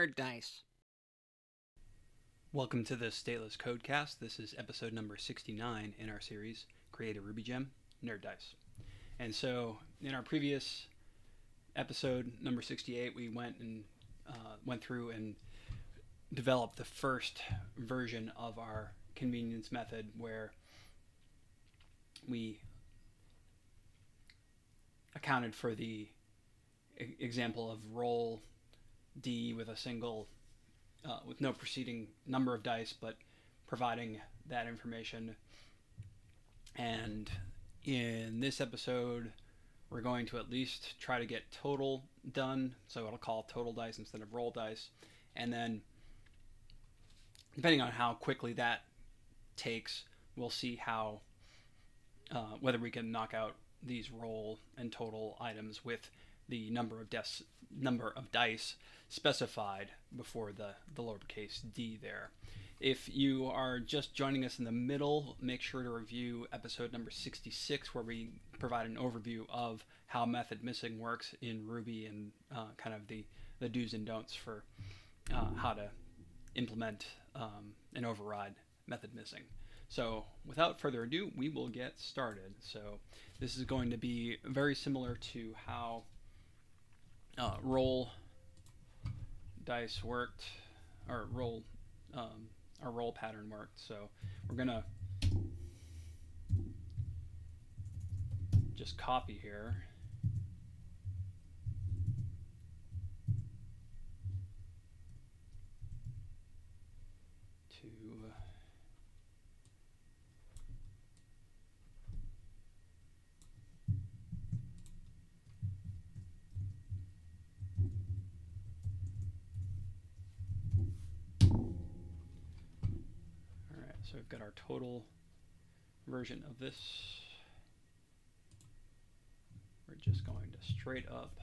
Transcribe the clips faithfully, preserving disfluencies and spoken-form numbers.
Nerd Dice. Welcome to the Stateless Codecast. This is episode number sixty-nine in our series, Create a RubyGem, Nerd Dice. And so, in our previous episode, number sixty-eight, we went and uh, went through and developed the first version of our convenience method, where we accounted for the e- example of roll D with a single, uh, with no preceding number of dice, but providing that information. And in this episode, we're going to at least try to get total done, so it'll call total dice instead of roll dice. And then, depending on how quickly that takes, we'll see how uh, whether we can knock out these roll and total items with the number of des- number of dice specified before the, the lowercase d there. If you are just joining us in the middle, make sure to review episode number sixty-six, where we provide an overview of how method missing works in Ruby and uh, kind of the, the do's and don'ts for uh, how to implement um, and override method missing. So without further ado, we will get started. So this is going to be very similar to how uh, roll dice worked, or roll um, our roll pattern worked. So we're gonna just copy here. To So we've got our total version of this. We're just going to straight up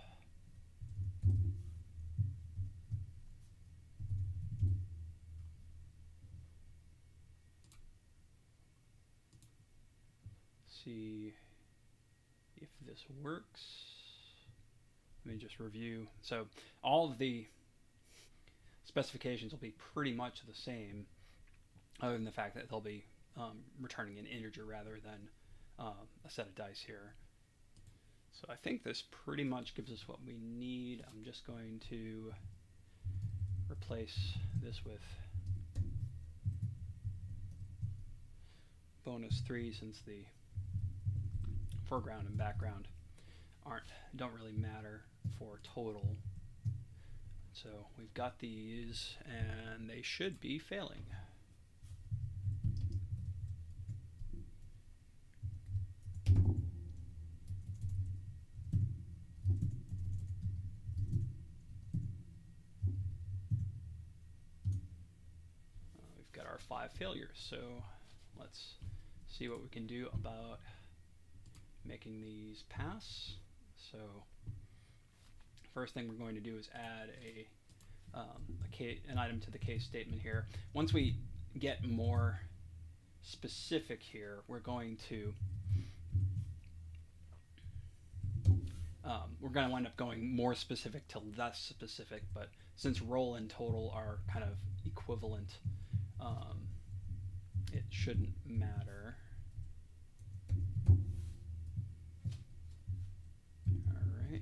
see if this works. Let me just review. So all of the specifications will be pretty much the same, other than the fact that they'll be um, returning an integer rather than uh, a set of dice here. So I think this pretty much gives us what we need. I'm just going to replace this with bonus three, since the foreground and background aren't don't really matter for total. So we've got these, and they should be failing. Our five failures, so let's see what we can do about making these pass. So first thing we're going to do is add a, um, a case, an item to the case statement here. Once we get more specific here, we're going to um, we're going to wind up going more specific to less specific, but since roll and total are kind of equivalent, Um, it shouldn't matter. All right.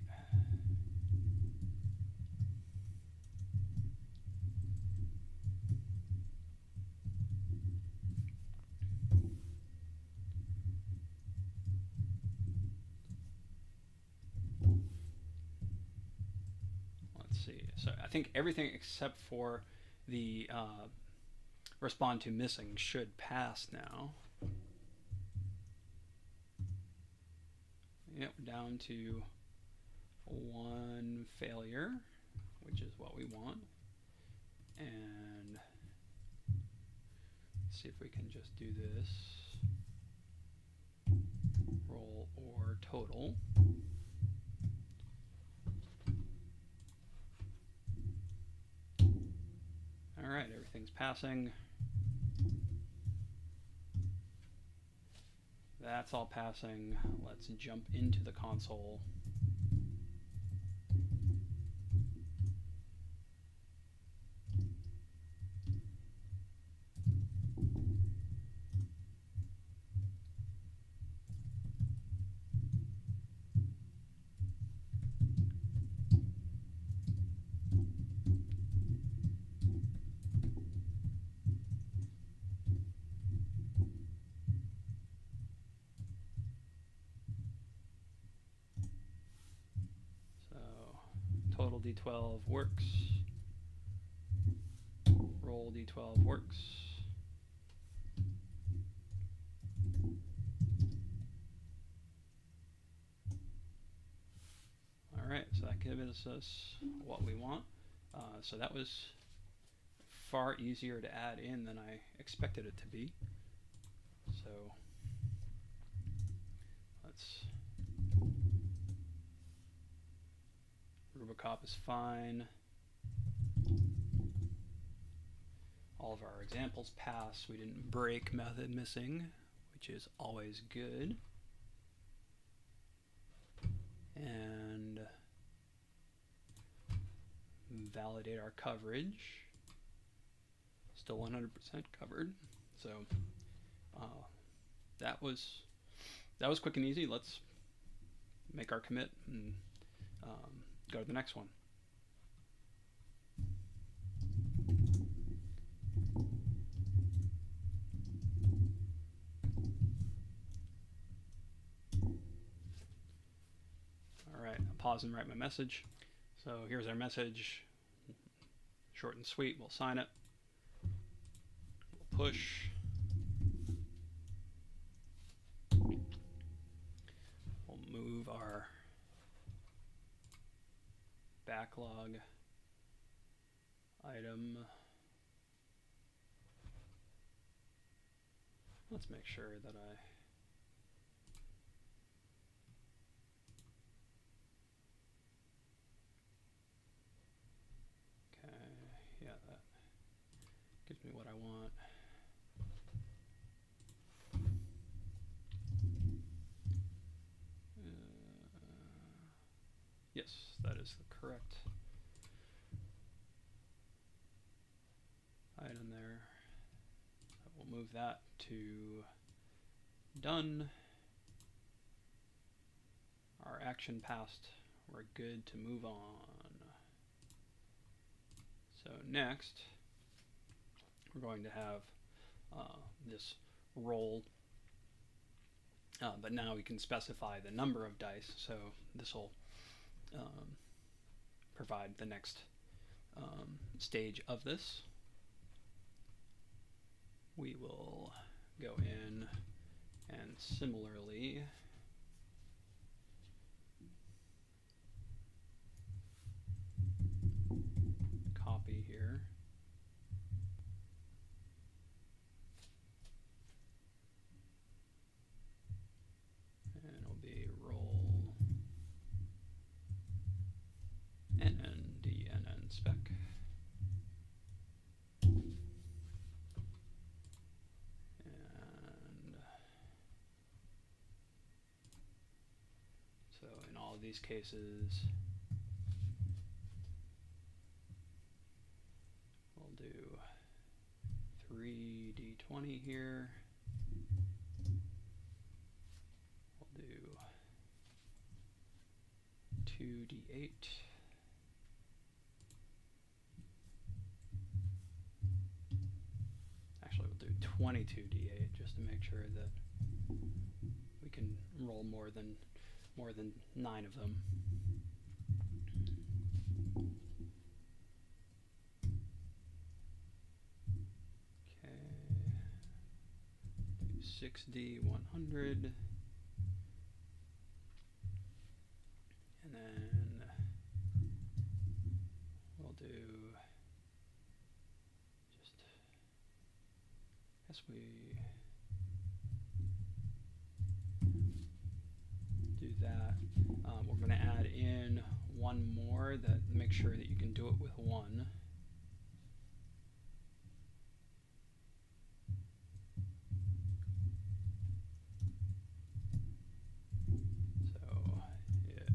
Let's see. So I think everything except for the uh, respond to missing should pass now. Yep, down to one failure, which is what we want. And let's see if we can just do this. Roll or total. All right, everything's passing. That's all passing. Let's jump into the console. d twelve works. Roll d twelve works. Alright, so that gives us what we want. Uh, so that was far easier to add in than I expected it to be. So let's Rubicop is fine. All of our examples pass. We didn't break method missing, which is always good. And validate our coverage. Still one hundred percent covered. So uh, that was that was quick and easy. Let's make our commit and um, go to the next one. All right, I'll pause and write my message. So here's our message. Short and sweet. We'll sign it. We'll push. We'll move our backlog item. Let's make sure that I okay, yeah, that gives me what I want. Uh, yes, that is the correct item there. We'll move that to done. Our action passed. We're good to move on. So next, we're going to have uh, this roll, uh, but now we can specify the number of dice. So this will um, provide the next um, stage of this. We will go in and similarly copy here. And it'll be roll N N D N N spec. These cases, we'll do three d twenty here. We'll do two d eight. Actually, we'll do twenty-two d eight just to make sure that we can roll more than more than nine of them. Okay, do six d one hundred, and then we'll do just, as we do that, um, we're going to add in one more that make sure that you can do it with one. So it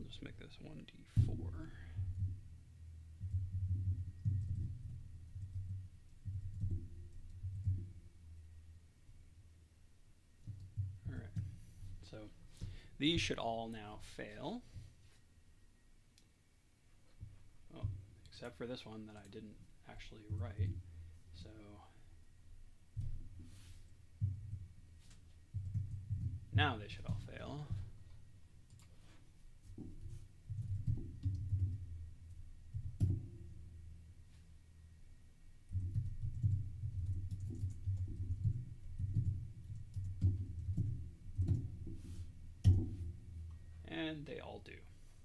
just make this one d four. All right, so these should all now fail. Oh, except for this one that I didn't actually write. So now they should all fail. And they all do.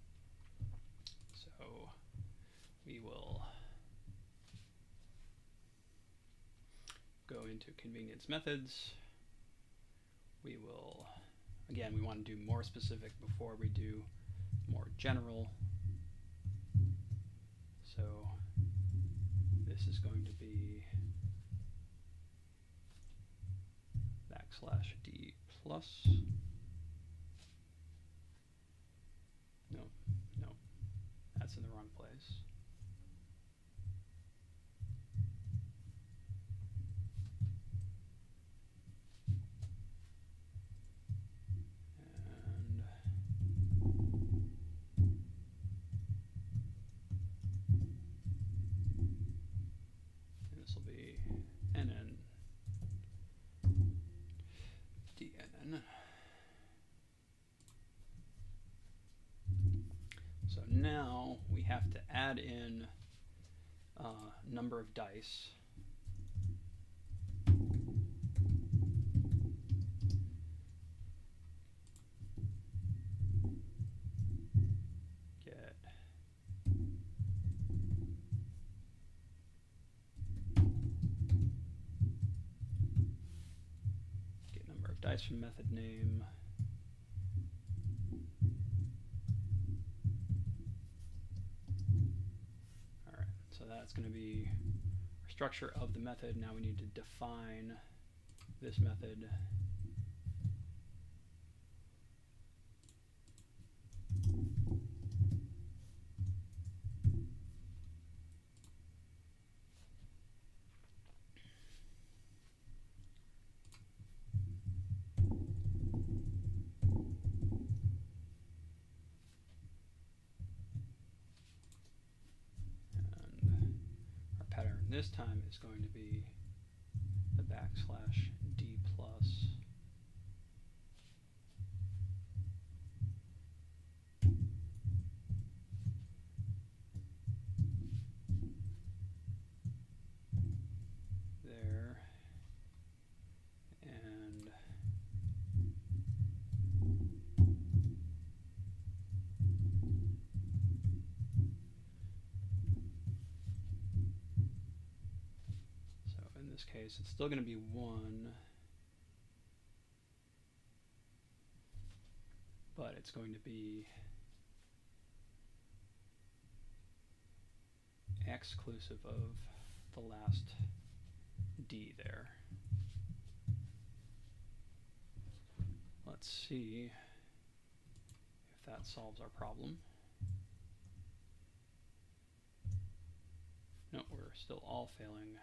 So we will go into convenience methods. We will, again, we want to do more specific before we do more general. So this is going to be backslash d plus. No, no, that's in the wrong place. So now we have to add in uh, number of dice. Get get number of dice from method name. So that's going to be our structure of the method. Now we need to define this method. This time is going to be the backslash d plus there, and in this case, it's still going to be one, but it's going to be exclusive of the last D there. Let's see if that solves our problem. No, we're still all failing.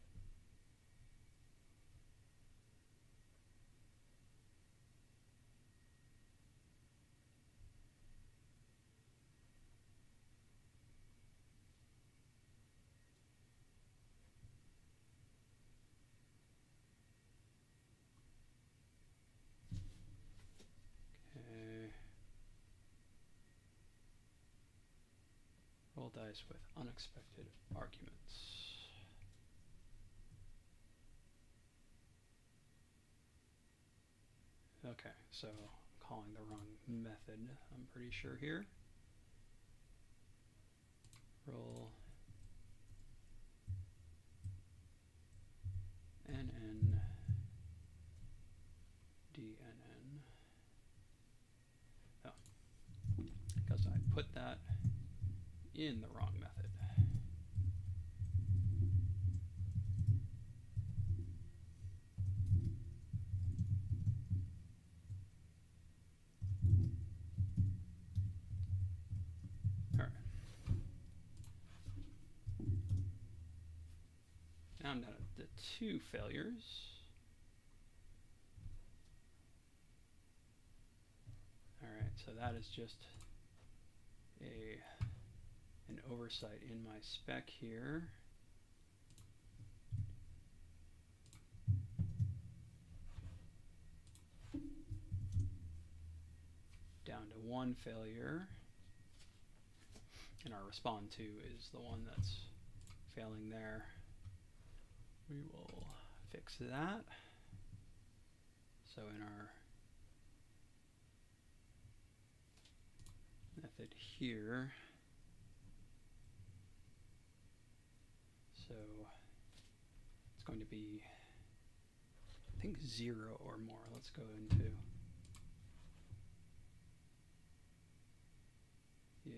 Roll dice with unexpected arguments. Okay, so I'm calling the wrong method, I'm pretty sure here. Roll nn dnn. Oh, because I put that in the wrong method. down to the two failures. Alright, so that is just a an oversight in my spec here. Down to one failure. And our respond to is the one that's failing there. We will fix that. So in our method here, so it's going to be, I think, zero or more. Let's go into, yeah.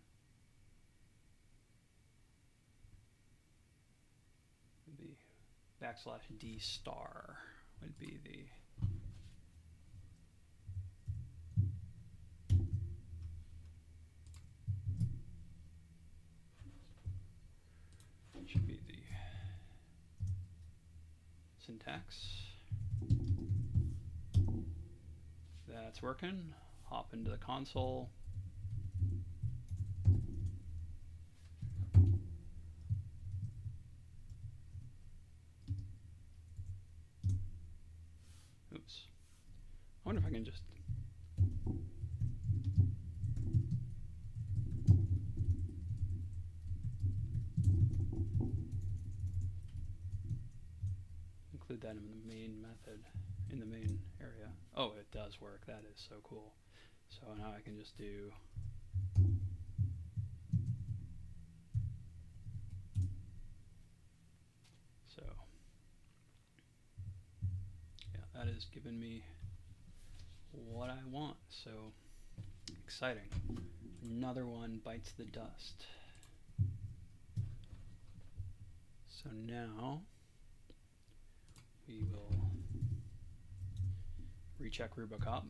The backslash D star would be the should be the syntax. That's working. Hop into the console. Oops. I wonder if I can just include that in the main method, in the main area. Oh, it does work. That is so cool. So now I can just do so. Yeah, that is giving me what I want. So exciting. Another one bites the dust. So now we will recheck Rubocop.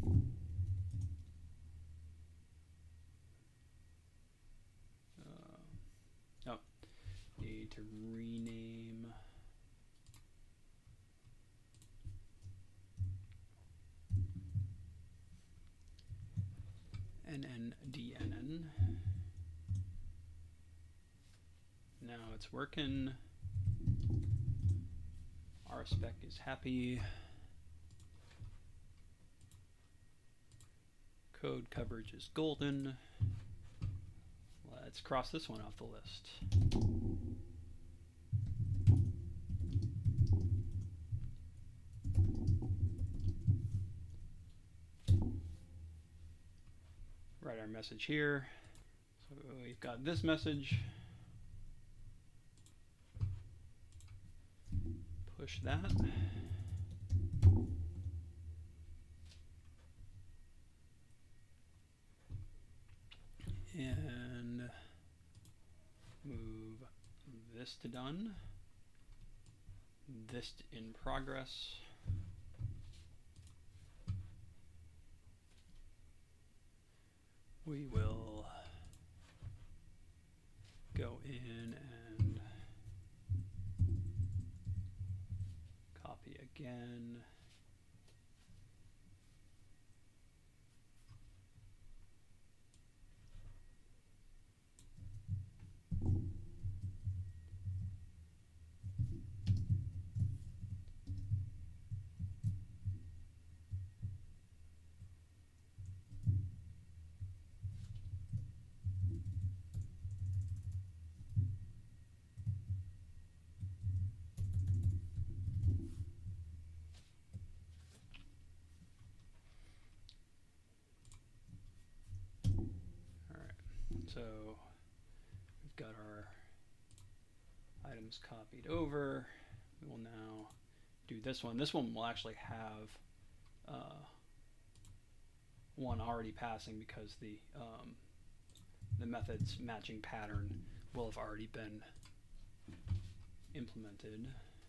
Uh, oh, need to rename N N D N N. Now it's working. Our spec is happy. Code coverage is golden. Let's cross this one off the list. Write our message here. So we've got this message. Push that. And move this to done. This to in progress. We will go in and copy again. So we've got our items copied over. We will now do this one. This one will actually have uh, one already passing because the um, the method's matching pattern will have already been implemented.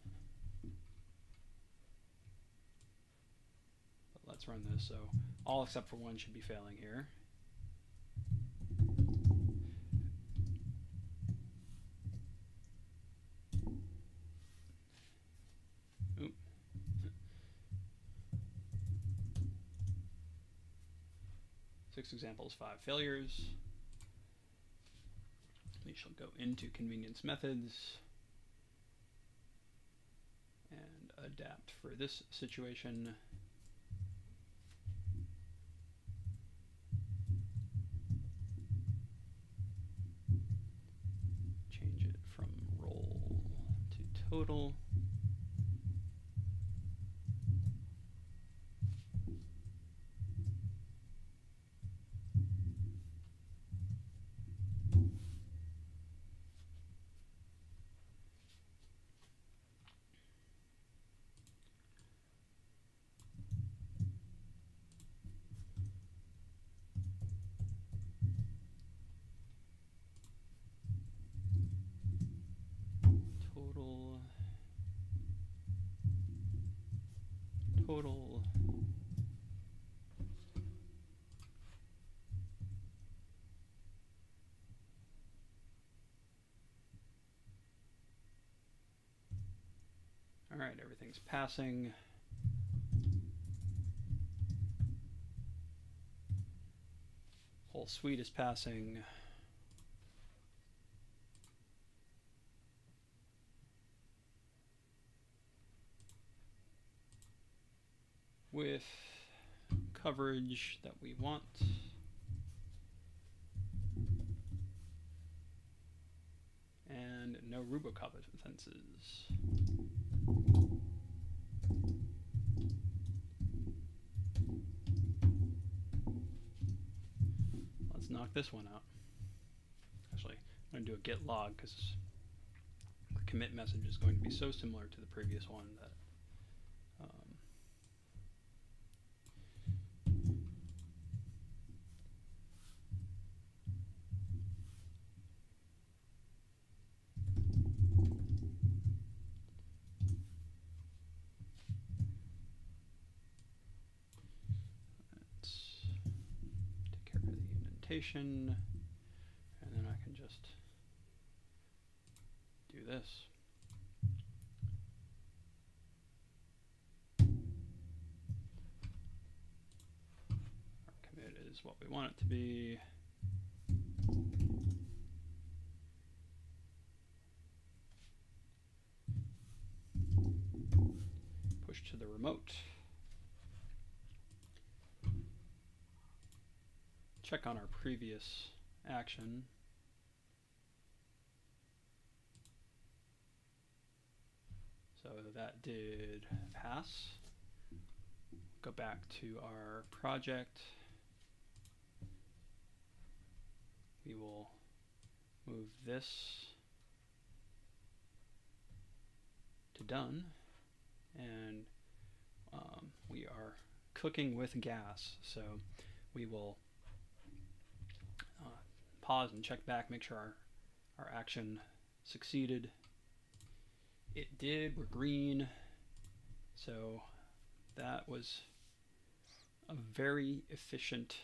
But let's run this. So all except for one should be failing here. six examples, five failures. We shall go into convenience methods and adapt for this situation. Change it from roll to total. Total, total, all right, everything's passing. Whole suite is passing. With coverage that we want. And no robocompetences. Let's knock this one out. Actually, I'm going to do a git log because the commit message is going to be so similar to the previous one that um, indentation, and then I can just do this. Our commit is what we want it to be. Push to the remote. Check on our previous action. So that did pass. Go back to our project. We will move this to done, and um, we are cooking with gas. So we will uh, pause and check back, make sure our, our action succeeded. It did, we're green. So that was a very efficient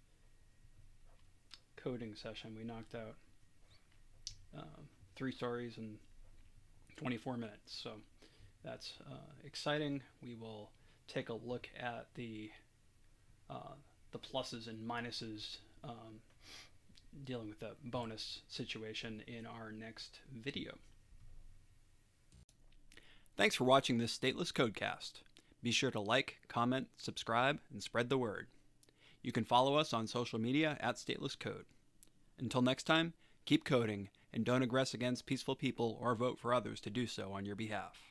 coding session. We knocked out uh, three stories in twenty-four minutes. So that's uh, exciting. We will take a look at the uh, the pluses and minuses um, dealing with the bonus situation in our next video. Thanks for watching this Stateless Codecast. Be sure to like, comment, subscribe, and spread the word. You can follow us on social media at Stateless Code. Until next time, keep coding and don't aggress against peaceful people or vote for others to do so on your behalf.